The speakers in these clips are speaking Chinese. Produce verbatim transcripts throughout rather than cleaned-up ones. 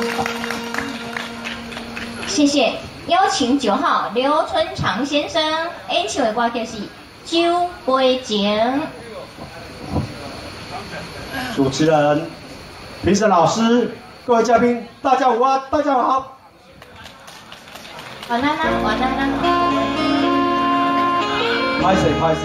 谢谢，邀请九号刘春长先生演唱的歌曲是《酒杯情》。 主持人、评审老师、各位嘉宾，大家午安，大家好。 晚安啦，晚安啦。 拍谁？拍谁？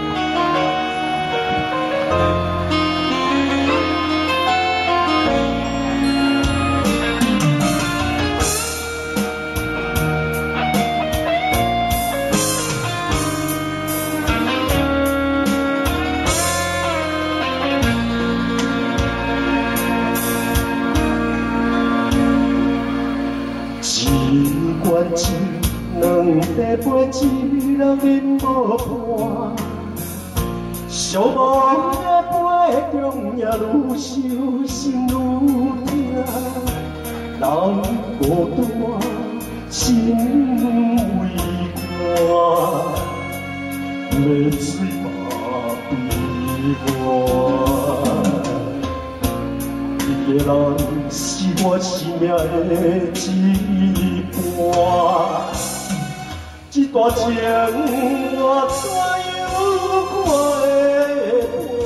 一罐酒，两茶杯，一人饮无半。寂寞的杯中，也愈想心愈痛。人孤单，心为寒，泪水嘛悲哀。一个人是我生命的一半，这段情我怎样看会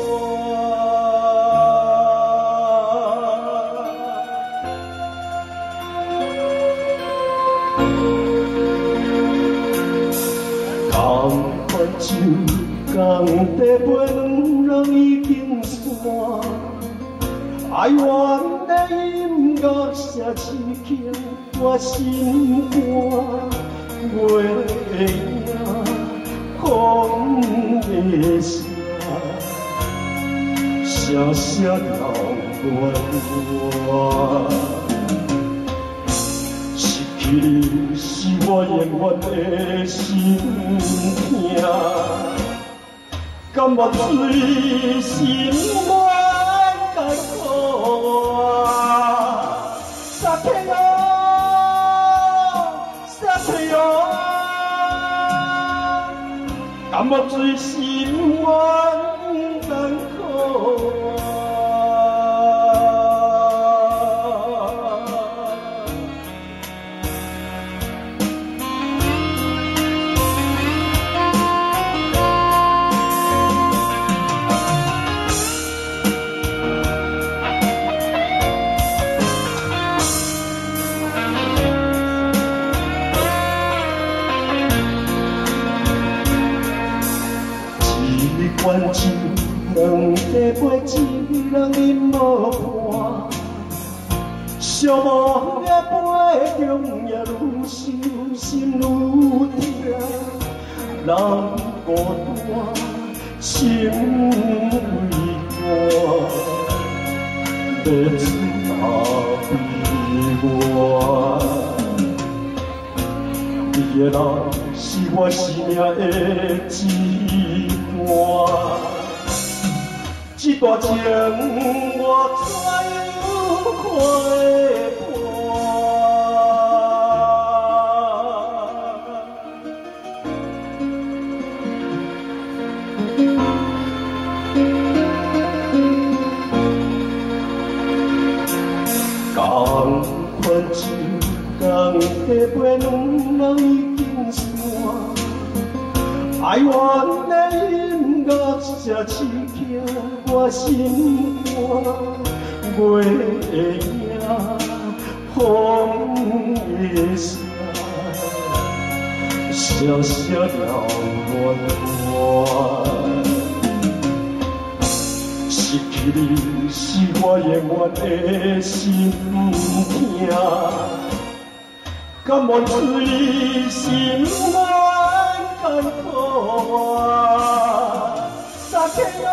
破？同款酒，同茶杯，两人已经散。哀怨的音乐写刺痛我心肝，月影风的声，声声流乱。失去你是我永远的心痛，甘愿随心愿。撒开哟，撒开哟，甘愿随心愿艰苦。一罐酒，两茶杯，一人饮无半。寂寞的杯中，也愈想心愈痛。人孤单，心为寒，泪水嘛悲哀。你的人是我生命的一半，这段情我怎样看会破？同款酒，同茶杯，两人已经散。哀怨的音乐写刺痛我心肝，月影风的声，声声流乱。失去你是我永远的心痛，甘愿随心愿。艰苦啊，撒开哟，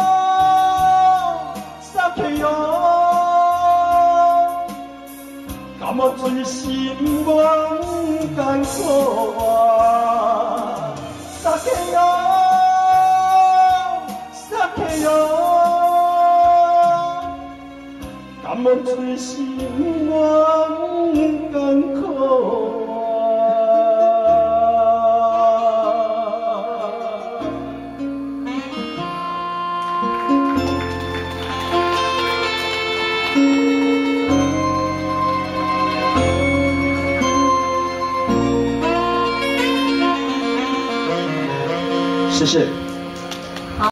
撒开哟，甘愿随心愿艰苦啊，撒开哟，撒开哟，甘愿随心愿艰苦。 谢谢。